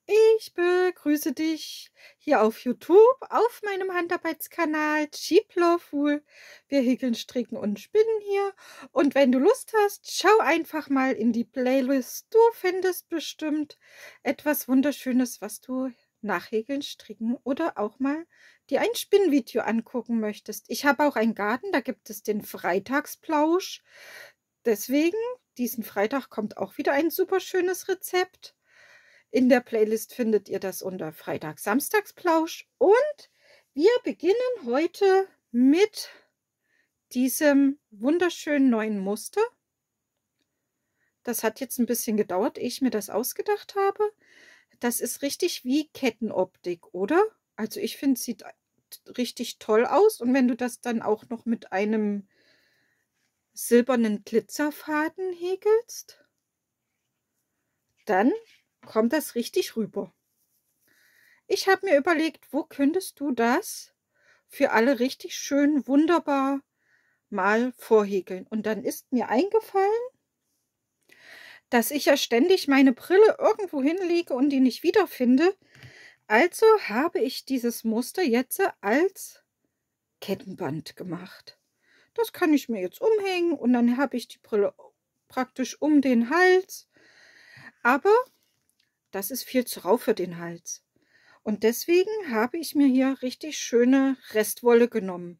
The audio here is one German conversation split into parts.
Ich begrüße dich hier auf YouTube auf meinem Handarbeitskanal Cheap Lawful. Wir häkeln, stricken und spinnen hier. Und wenn du Lust hast, schau einfach mal in die Playlist. Du findest bestimmt etwas Wunderschönes, was du nachhäkeln, stricken oder auch mal dir ein Spinnvideo angucken möchtest. Ich habe auch einen Garten, da gibt es den Freitagsplausch. Deswegen, diesen Freitag kommt auch wieder ein super schönes Rezept. In der Playlist findet ihr das unter Freitag-Samstagsplausch. Und wir beginnen heute mit diesem wunderschönen neuen Muster. Das hat jetzt ein bisschen gedauert, ehe ich mir das ausgedacht habe. Das ist richtig wie Kettenoptik, oder? Also ich finde, es sieht richtig toll aus. Und wenn du das dann auch noch mit einem silbernen Glitzerfaden häkelst, dann kommt das richtig rüber. Ich habe mir überlegt, wo könntest du das für alle richtig schön wunderbar mal vorhäkeln. Und dann ist mir eingefallen, dass ich ja ständig meine Brille irgendwo hinlege und die nicht wiederfinde. Also habe ich dieses Muster jetzt als Kettenband gemacht. Das kann ich mir jetzt umhängen und dann habe ich die Brille praktisch um den Hals. Aber das ist viel zu rau für den Hals. Und deswegen habe ich mir hier richtig schöne Restwolle genommen.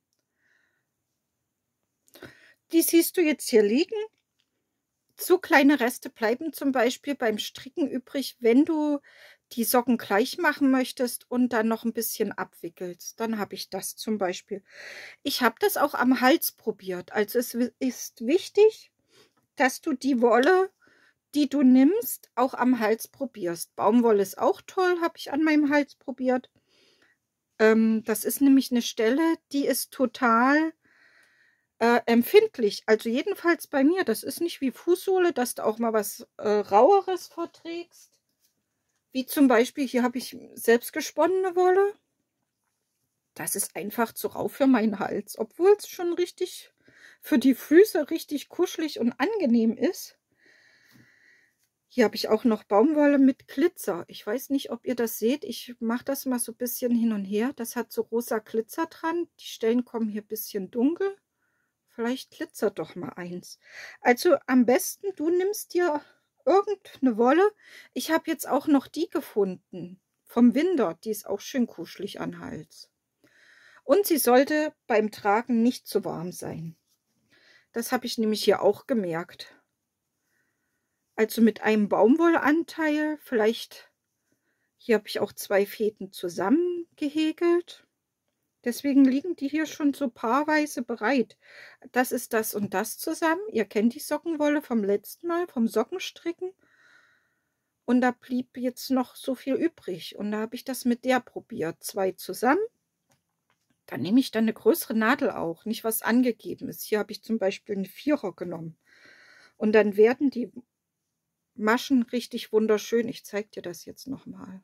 Die siehst du jetzt hier liegen. So kleine Reste bleiben zum Beispiel beim Stricken übrig, wenn du die Socken gleich machen möchtest und dann noch ein bisschen abwickelst. Dann habe ich das zum Beispiel. Ich habe das auch am Hals probiert. Also es ist wichtig, dass du die Wolle, die du nimmst, auch am Hals probierst. Baumwolle ist auch toll, habe ich an meinem Hals probiert. Das ist nämlich eine Stelle, die ist total empfindlich. Also jedenfalls bei mir. Das ist nicht wie Fußsohle, dass du auch mal was Raueres verträgst. Wie zum Beispiel, hier habe ich selbst gesponnene Wolle. Das ist einfach zu rau für meinen Hals. Obwohl es schon richtig für die Füße richtig kuschelig und angenehm ist. Hier habe ich auch noch Baumwolle mit Glitzer. Ich weiß nicht, ob ihr das seht. Ich mache das mal so ein bisschen hin und her. Das hat so rosa Glitzer dran. Die Stellen kommen hier ein bisschen dunkel. Vielleicht glitzert doch mal eins. Also am besten, du nimmst dir irgendeine Wolle. Ich habe jetzt auch noch die gefunden. Vom Winder. Die ist auch schön kuschelig an Hals. Und sie sollte beim Tragen nicht zu warm sein. Das habe ich nämlich hier auch gemerkt. Also mit einem Baumwollanteil, vielleicht, hier habe ich auch 2 Fäden zusammen gehäkelt. Deswegen liegen die hier schon so paarweise bereit. Das ist das und das zusammen. Ihr kennt die Sockenwolle vom letzten Mal, vom Sockenstricken. Und da blieb jetzt noch so viel übrig. Und da habe ich das mit der probiert. 2 zusammen. Dann nehme ich dann eine größere Nadel auch, nicht was angegeben ist. Hier habe ich zum Beispiel eine 4er genommen. Und dann werden die Maschen richtig wunderschön. Ich zeige dir das jetzt nochmal.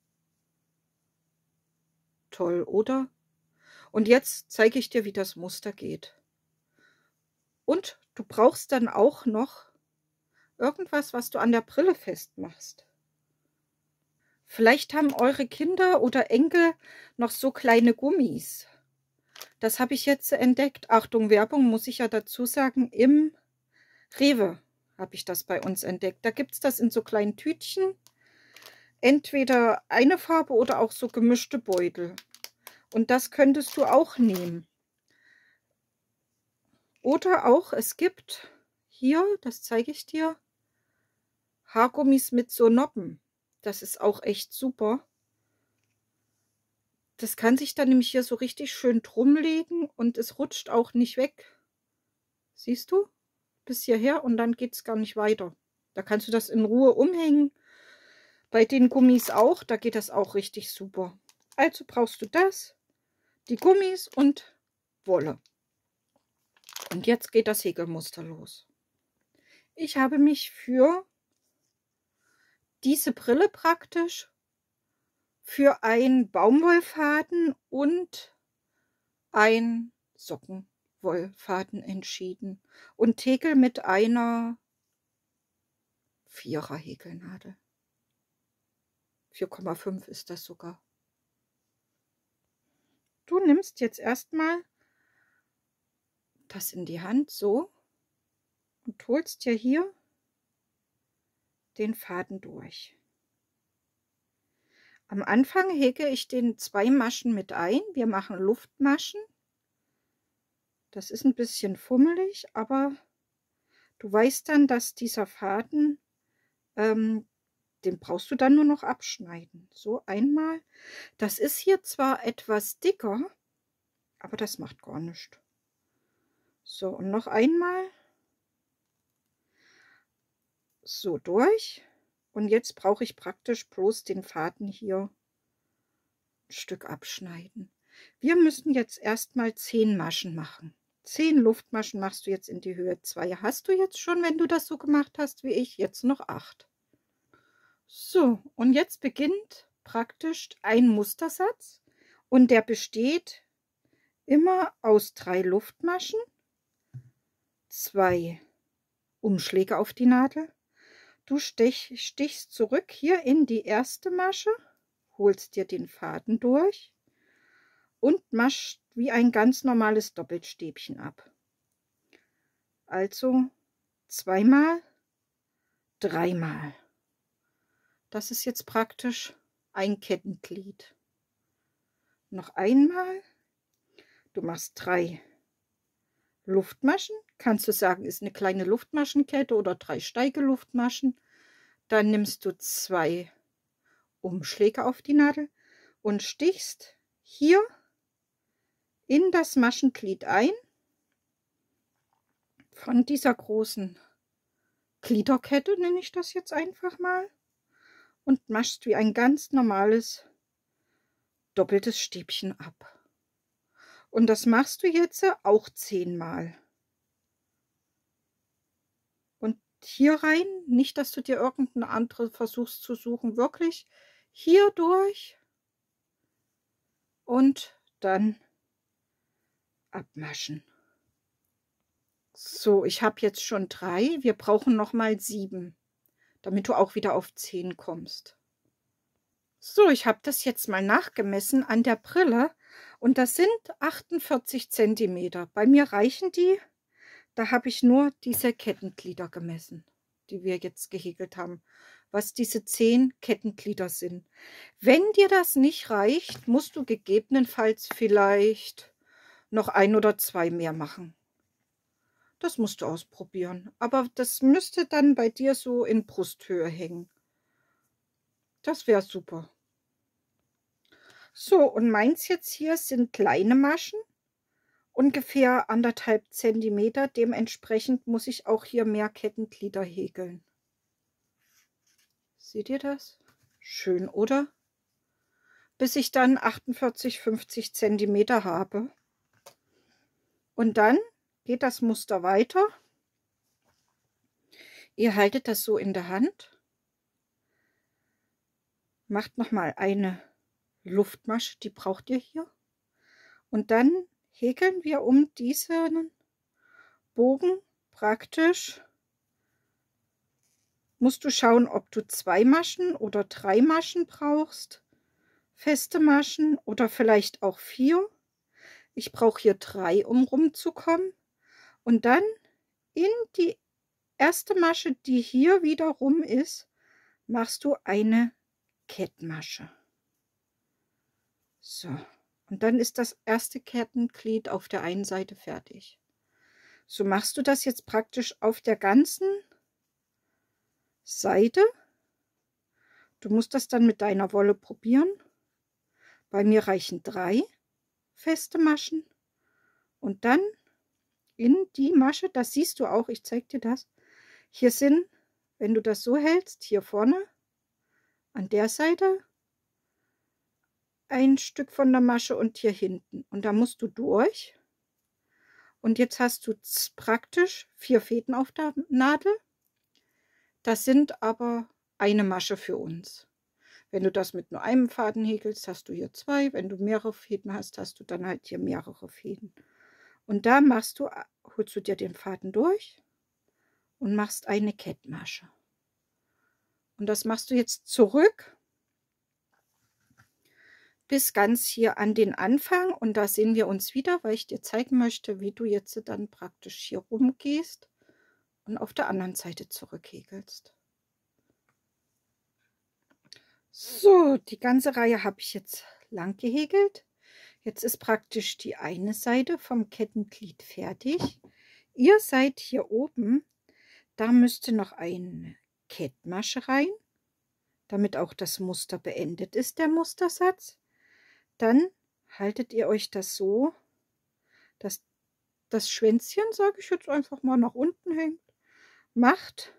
Toll, oder? Und jetzt zeige ich dir, wie das Muster geht. Und du brauchst dann auch noch irgendwas, was du an der Brille festmachst. Vielleicht haben eure Kinder oder Enkel noch so kleine Gummis. Das habe ich jetzt entdeckt. Achtung, Werbung, muss ich ja dazu sagen, im Rewe habe ich das bei uns entdeckt. Da gibt es das in so kleinen Tütchen. Entweder eine Farbe oder auch so gemischte Beutel. Und das könntest du auch nehmen. Oder auch, es gibt hier, das zeige ich dir, Haargummis mit so Noppen. Das ist auch echt super. Das kann sich dann nämlich hier so richtig schön drum legen und es rutscht auch nicht weg. Siehst du? Bis hierher und dann geht es gar nicht weiter. Da kannst du das in Ruhe umhängen. Bei den Gummis auch, da geht das auch richtig super. Also brauchst du das, die Gummis und Wolle. Und jetzt geht das Häkelmuster los. Ich habe mich für diese Brille praktisch für einen Baumwollfaden und ein Sockenwollfaden entschieden und häkel mit einer 4er Häkelnadel. 4,5 ist das sogar. Du nimmst jetzt erstmal das in die Hand so und holst dir hier den Faden durch. Am Anfang hege ich den 2 Maschen mit ein. Wir machen Luftmaschen. Das ist ein bisschen fummelig, aber du weißt dann, dass dieser Faden, den brauchst du dann nur noch abschneiden. So einmal. Das ist hier zwar etwas dicker, aber das macht gar nichts. So, und noch einmal. So durch. Und jetzt brauche ich praktisch bloß den Faden hier ein Stück abschneiden. Wir müssen jetzt erstmal 10 Maschen machen. 10 Luftmaschen machst du jetzt in die Höhe 2. Hast du jetzt schon, wenn du das so gemacht hast wie ich, jetzt noch 8. So, und jetzt beginnt praktisch ein Mustersatz und der besteht immer aus 3 Luftmaschen, 2 Umschläge auf die Nadel. Du stichst zurück hier in die erste Masche, holst dir den Faden durch und machst wie ein ganz normales Doppelstäbchen ab. Also 2-mal, 3-mal. Das ist jetzt praktisch ein Kettenglied. Noch einmal. Du machst 3 Luftmaschen. Kannst du sagen, ist eine kleine Luftmaschenkette oder 3 Steigeluftmaschen. Dann nimmst du 2 Umschläge auf die Nadel und stichst hier in das Maschenglied ein von dieser großen Gliederkette, nenne ich das jetzt einfach mal, und machst wie ein ganz normales doppeltes Stäbchen ab. Und das machst du jetzt auch 10-mal. Und hier rein, nicht, dass du dir irgendeine andere versuchst zu suchen, wirklich hier durch und dann abmaschen. So, ich habe jetzt schon 3. Wir brauchen noch mal 7, damit du auch wieder auf 10 kommst. So, ich habe das jetzt mal nachgemessen an der Brille und das sind 48 cm. Bei mir reichen die. Da habe ich nur diese Kettenglieder gemessen, die wir jetzt gehäkelt haben, was diese 10 Kettenglieder sind. Wenn dir das nicht reicht, musst du gegebenenfalls vielleicht noch 1 oder 2 mehr machen. Das musst du ausprobieren. Aber das müsste dann bei dir so in Brusthöhe hängen. Das wäre super. So, und meins jetzt hier sind kleine Maschen, ungefähr 1,5 cm. Dementsprechend muss ich auch hier mehr Kettenglieder häkeln. Seht ihr das? Schön, oder? Bis ich dann 48, 50 cm habe. Und dann geht das Muster weiter. Ihr haltet das so in der Hand. Macht nochmal eine Luftmasche, die braucht ihr hier. Und dann häkeln wir um diesen Bogen praktisch. Musst du schauen, ob du 2 Maschen oder 3 Maschen brauchst. Feste Maschen oder vielleicht auch 4. Ich brauche hier 3, um rumzukommen. Und dann in die erste Masche, die hier wieder rum ist, machst du eine Kettmasche. So, und dann ist das erste Kettenglied auf der einen Seite fertig. So machst du das jetzt praktisch auf der ganzen Seite. Du musst das dann mit deiner Wolle probieren. Bei mir reichen 3 feste Maschen und dann in die Masche, das siehst du auch, ich zeige dir das. Hier sind, wenn du das so hältst, hier vorne an der Seite ein Stück von der Masche und hier hinten. Und da musst du durch. Und jetzt hast du praktisch 4 Fäden auf der Nadel. Das sind aber eine Masche für uns. Wenn du das mit nur einem Faden häkelst, hast du hier 2. Wenn du mehrere Fäden hast, hast du dann halt hier mehrere Fäden. Und da holst du dir den Faden durch und machst eine Kettmasche. Und das machst du jetzt zurück bis ganz hier an den Anfang und da sehen wir uns wieder, weil ich dir zeigen möchte, wie du jetzt dann praktisch hier rumgehst und auf der anderen Seite zurückhäkelst. So, die ganze Reihe habe ich jetzt lang gehäkelt. Jetzt ist praktisch die eine Seite vom Kettenglied fertig. Ihr seid hier oben, da müsste noch eine Kettmasche rein, damit auch das Muster beendet ist, der Mustersatz. Dann haltet ihr euch das so, dass das Schwänzchen, sage ich jetzt einfach mal, nach unten hängt. Macht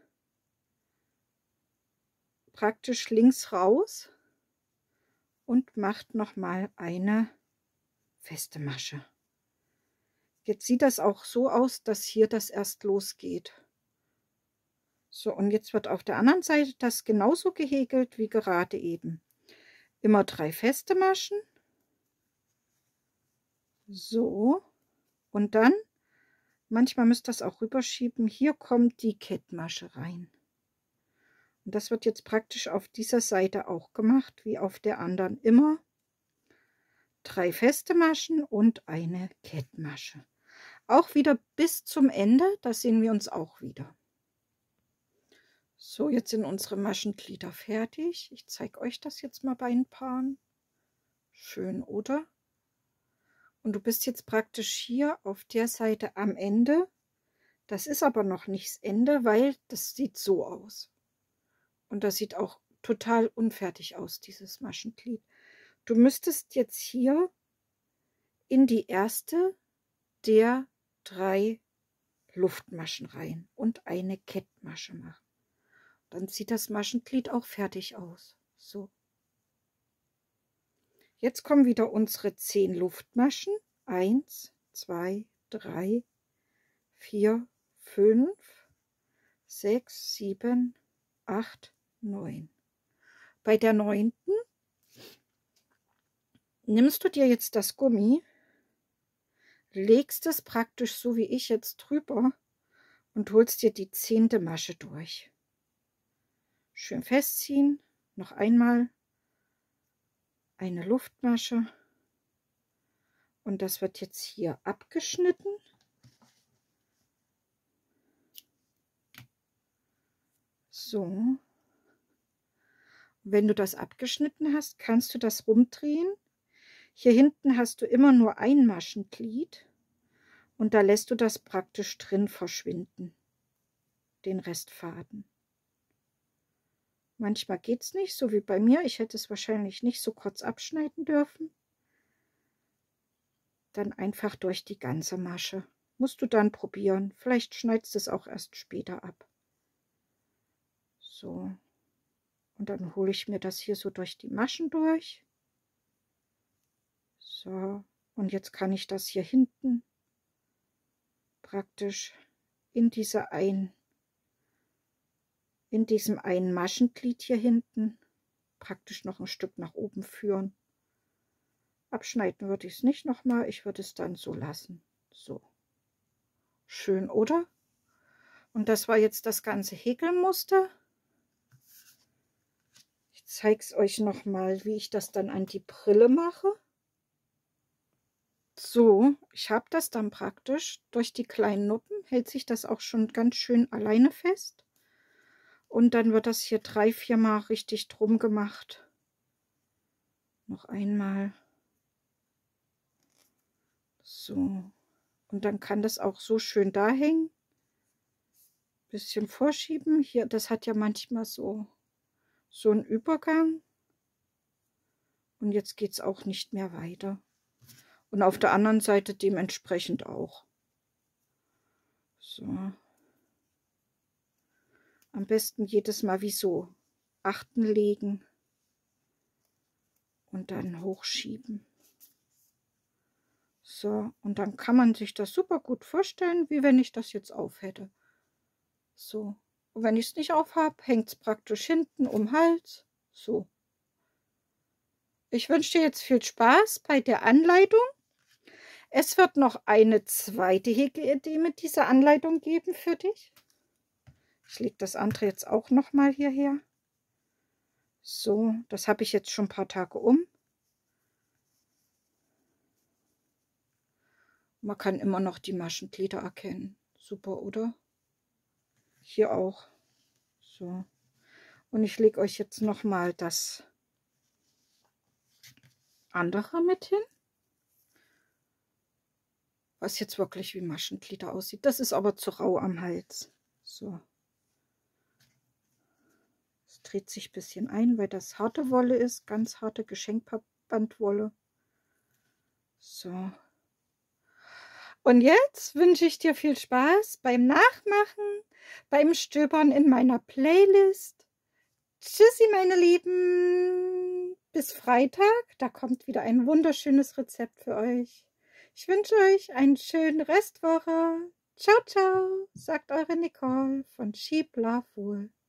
praktisch links raus und macht noch mal eine feste Masche. Jetzt sieht das auch so aus, dass hier das erst losgeht. So, und jetzt wird auf der anderen Seite das genauso gehäkelt wie gerade eben. Immer 3 feste Maschen. So, und dann, manchmal müsst ihr das auch rüberschieben, hier kommt die Kettmasche rein. Und das wird jetzt praktisch auf dieser Seite auch gemacht, wie auf der anderen. Immer 3 feste Maschen und eine Kettmasche. Auch wieder bis zum Ende, da sehen wir uns auch wieder. So, jetzt sind unsere Maschenglieder fertig. Ich zeige euch das jetzt mal bei ein Paaren. Schön, oder? Und du bist jetzt praktisch hier auf der Seite am Ende. Das ist aber noch nicht das Ende, weil das sieht so aus. Und das sieht auch total unfertig aus, dieses Maschenglied. Du müsstest jetzt hier in die erste der 3 Luftmaschen rein und eine Kettmasche machen. Dann sieht das Maschenglied auch fertig aus. So. Jetzt kommen wieder unsere 10 Luftmaschen. 1, 2, 3, 4, 5, 6, 7, 8, 9. Bei der 9. nimmst du dir jetzt das Gummi, legst es praktisch so wie ich jetzt drüber und holst dir die 10. Masche durch. Schön festziehen, noch einmal eine Luftmasche und das wird jetzt hier abgeschnitten. So. Wenn du das abgeschnitten hast, kannst du das rumdrehen. Hier hinten hast du immer nur ein Maschenglied und da lässt du das praktisch drin verschwinden, den Restfaden. Manchmal geht es nicht, so wie bei mir. Ich hätte es wahrscheinlich nicht so kurz abschneiden dürfen. Dann einfach durch die ganze Masche. Musst du dann probieren. Vielleicht schneidest du es auch erst später ab. So. Und dann hole ich mir das hier so durch die Maschen durch. So. Und jetzt kann ich das hier hinten praktisch in diesem einen Maschenglied hier hinten praktisch noch ein Stück nach oben führen. Abschneiden würde ich es nicht nochmal, ich würde es dann so lassen. So. Schön, oder? Und das war jetzt das ganze Häkelmuster. Ich zeige es euch nochmal, wie ich das dann an die Brille mache. So, ich habe das dann praktisch durch die kleinen Noppen, hält sich das auch schon ganz schön alleine fest. Und dann wird das hier 3, 4 Mal richtig drum gemacht. Noch einmal. So. Und dann kann das auch so schön da hängen. Bisschen vorschieben. Hier, das hat ja manchmal so einen Übergang. Und jetzt geht es auch nicht mehr weiter. Und auf der anderen Seite dementsprechend auch. So. Am besten jedes Mal wie so Achten legen und dann hochschieben. So, und dann kann man sich das super gut vorstellen, wie wenn ich das jetzt auf hätte. So, und wenn ich es nicht auf habe, hängt es praktisch hinten um den Hals. So. Ich wünsche dir jetzt viel Spaß bei der Anleitung. Es wird noch eine zweite Häkelidee mit dieser Anleitung geben für dich. Ich lege das andere jetzt auch noch mal hierher. So, das habe ich jetzt schon ein paar Tage um. Man kann immer noch die Maschenglieder erkennen. Super, oder? Hier auch. So. Und ich lege euch jetzt noch mal das andere mit hin, was jetzt wirklich wie Maschenglieder aussieht. Das ist aber zu rau am Hals. So. Es dreht sich ein bisschen ein, weil das harte Wolle ist, ganz harte Geschenkbandwolle. So. Und jetzt wünsche ich dir viel Spaß beim Nachmachen, beim Stöbern in meiner Playlist. Tschüssi, meine Lieben. Bis Freitag, da kommt wieder ein wunderschönes Rezept für euch. Ich wünsche euch einen schönen Restwoche. Ciao, ciao, sagt eure Nicole von Sheep Love Wool.